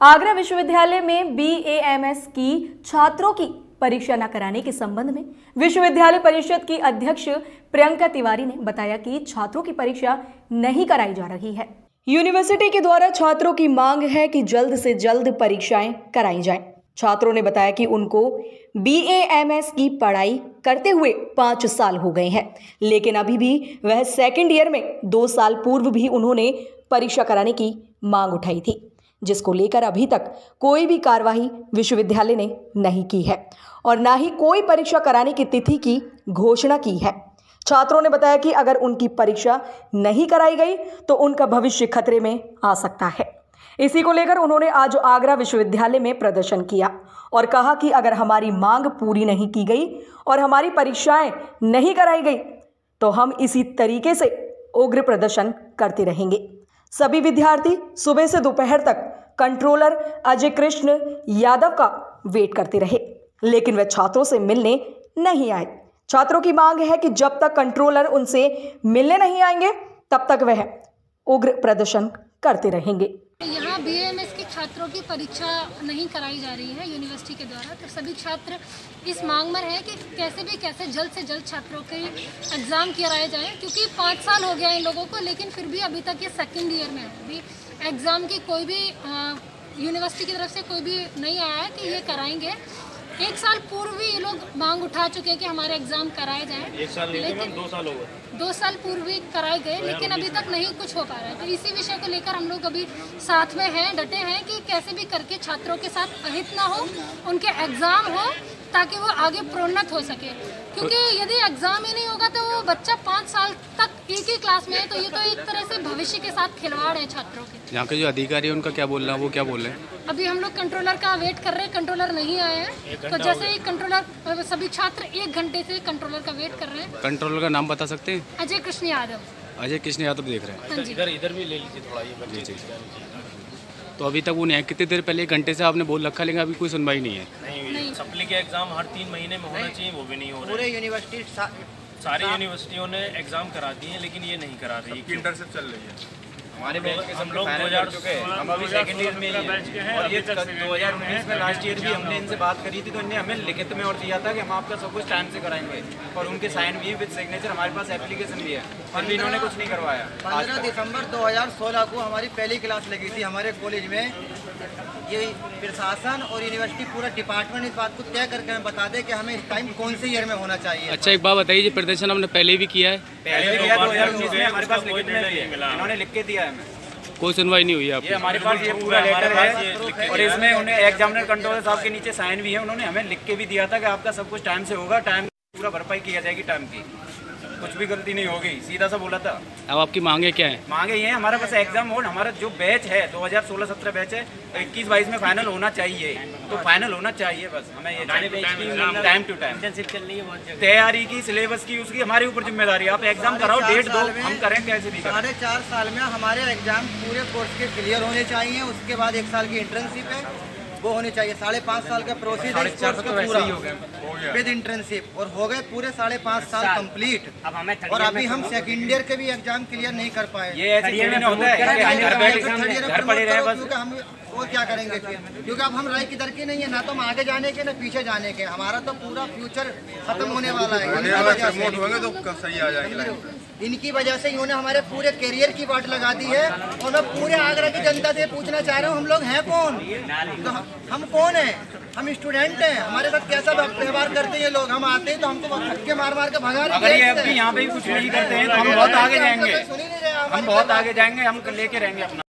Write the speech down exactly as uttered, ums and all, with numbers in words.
आगरा विश्वविद्यालय में B A M S की छात्रों की परीक्षा न कराने के संबंध में विश्वविद्यालय परिषद की अध्यक्ष प्रियंका तिवारी ने बताया कि छात्रों की परीक्षा नहीं कराई जा रही है। यूनिवर्सिटी के द्वारा छात्रों की मांग है कि जल्द से जल्द परीक्षाएं कराई जाएं। छात्रों ने बताया कि उनको बी ए एम एस की पढ़ाई करते हुए पाँच साल हो गए हैं, लेकिन अभी भी वह सेकेंड ईयर में दो साल पूर्व भी उन्होंने परीक्षा कराने की मांग उठाई थी, जिसको लेकर अभी तक कोई भी कार्यवाही विश्वविद्यालय ने नहीं की है और ना ही कोई परीक्षा कराने की तिथि की घोषणा की है। छात्रों ने बताया कि अगर उनकी परीक्षा नहीं कराई गई तो उनका भविष्य खतरे में आ सकता है। इसी को लेकर उन्होंने आज आगरा विश्वविद्यालय में प्रदर्शन किया और कहा कि अगर हमारी मांग पूरी नहीं की गई और हमारी परीक्षाएं नहीं कराई गई तो हम इसी तरीके से उग्र प्रदर्शन करते रहेंगे। सभी विद्यार्थी सुबह से दोपहर तक कंट्रोलर अजय कृष्ण यादव का वेट करते रहे, लेकिन वे छात्रों से मिलने नहीं आए। छात्रों की मांग है कि जब तक कंट्रोलर उनसे मिलने नहीं आएंगे तब तक वह उग्र प्रदर्शन करते रहेंगे। यहाँ बी ए एम एस के छात्रों की परीक्षा नहीं कराई जा रही है यूनिवर्सिटी के द्वारा, तो सभी छात्र इस मांग में है कि कैसे भी कैसे जल्द से जल्द छात्रों के एग्ज़ाम कराए जाएं, क्योंकि पाँच साल हो गया इन लोगों को, लेकिन फिर भी अभी तक ये सेकेंड ईयर में है। अभी एग्ज़ाम की कोई भी यूनिवर्सिटी की तरफ से कोई भी नहीं आया है कि ये कराएंगे। एक साल पूर्व भी ये लोग मांग उठा चुके हैं कि हमारे एग्जाम कराए जाएं। एक साल नहीं, लेकिन दो साल हो गए दो साल पूर्व भी कराए गए, लेकिन अभी तक नहीं कुछ हो पा रहा है। तो इसी विषय को लेकर हम लोग अभी साथ में हैं, डटे हैं कि कैसे भी करके छात्रों के साथ अहित ना हो, उनके एग्जाम हो ताकि वो आगे प्रोन्नत हो सके। क्योंकि यदि एग्जाम ही नहीं होगा तो वो बच्चा पाँच साल तक एक ही क्लास में है, तो ये तो एक तरह से भविष्य के साथ खिलवाड़ है छात्रों के। यहाँ के जो अधिकारी है उनका क्या बोलना है, वो क्या बोल रहे हैं? अभी हम लोग कंट्रोलर का वेट कर रहे हैं, कंट्रोलर नहीं आए हैं। तो जैसे ही कंट्रोलर, सभी छात्र एक घंटे से कंट्रोलर का वेट कर रहे हैं। कंट्रोलर का नाम बता सकते हैं? अजय कृष्ण यादव। अजय कृष्ण यादव देख रहे हैं। हाँ जी। इधर इधर भी ले लीजिए थोड़ा ये जी जी। तो अभी तक वो नहीं, कितनी देर पहले एक घंटे से आपने बोल रखा, लेकिन अभी कोई सुनवाई नहीं है। नहीं, सप्ली के एग्जाम हर तीन महीने में होना चाहिए, वो भी नहीं हो रहा है। पूरे यूनिवर्सिटी सारी यूनिवर्सिटियों ने एग्जाम करा दिए हैं, लेकिन ये नहीं करा रही है। इंटर्नशिप चल रही है हमारे हम लोग दो हज़ार चुके हैं, हम अभी सेकंड ईयर में हैं और ये दो हज़ार उन्नीस में लास्ट ईयर भी हमने इनसे बात करी थी, तो इन्हें हमें लिखित में और दिया था कि हम आपका सब कुछ टाइम से कराएंगे और उनके साइन भी विद सिग्नेचर, हमारे पास एप्लीकेशन भी है, और भी इन्होंने कुछ नहीं करवाया। पंद्रह दिसंबर दो हज़ार सोलह को हमारी पहली क्लास लगी थी हमारे कॉलेज में। ये प्रशासन और यूनिवर्सिटी पूरा डिपार्टमेंट इस बात को तय करके हमें बता दे कि हमें इस टाइम कौन से ईयर में होना चाहिए। अच्छा, एक बात बताइए, प्रदर्शन हमने पहले भी किया है? पहले भी किया, दो हज़ार उन्नीस में हमारे पास लिखित में इन्होंने लिख के दिया है हमें, कोई सुनवाई नहीं हुई है। ये हमारे पास ये पूरा लेटर है और इसमें उन्हें एग्जामिनर कंट्रोलर साहब के नीचे साइन भी है, उन्होंने हमें लिख के भी दिया था कि आपका सब कुछ टाइम से होगा, टाइम पूरा भरपाई किया जाएगी, टाइम की कुछ भी गलती नहीं होगी, सीधा सा बोला था। अब आपकी मांगे क्या है? मांगे ये है, हमारा बस एग्जाम हो, हमारा जो बैच है दो हज़ार सोलह सत्रह बैच है, इक्कीस बाईस में फाइनल होना चाहिए, तो फाइनल होना चाहिए बस। हमें ये टाइम टू टाइम तैयारी की, सिलेबस की, उसकी हमारे ऊपर जिम्मेदारी है। आप एग्जाम कराओ, डेट दो, हम करें कैसे भी। साढ़े चार साल में हमारे एग्जाम पूरे कोर्स के क्लियर होने चाहिए, उसके बाद एक साल की इंटर्नशिप है वो होनी चाहिए। साढ़े पाँच साल का प्रोसेस है इस कोर्स का पूरा विद इंटर्नशिप, और हो गए पूरे साढ़े पाँच साल कंप्लीट। और अभी हम सेकेंड ईयर के भी एग्जाम क्लियर नहीं कर पाए। ये ऐसे नहीं होता है कि हम घर बैठ घर पड़े रहे बस। क्योंकि हम और क्या करेंगे फिर, क्योंकि अब हम राय की दर के नहीं है, ना तो हम आगे जाने के ना पीछे जाने के, हमारा तो पूरा फ्यूचर खत्म होने वाला है। तो सही आ जाएंगे। इनकी वजह से इन्होंने हमारे पूरे करियर की वाट लगा दी है। और मैं पूरे आगरा की जनता से पूछना चाह रहा हूँ, हम लोग हैं कौन? तो हम कौन हैं? हम स्टूडेंट हैं। हमारे साथ कैसा व्यवहार करते हैं ये लोग? हम आते हैं तो हमको धक्के मार मार के भगा रहे हैं। अगर ये अभी यहाँ पे कुछ नहीं करते हैं तो हम बहुत आगे जाएंगे, हम बहुत आगे जाएंगे, हम लेके रहेंगे अपना।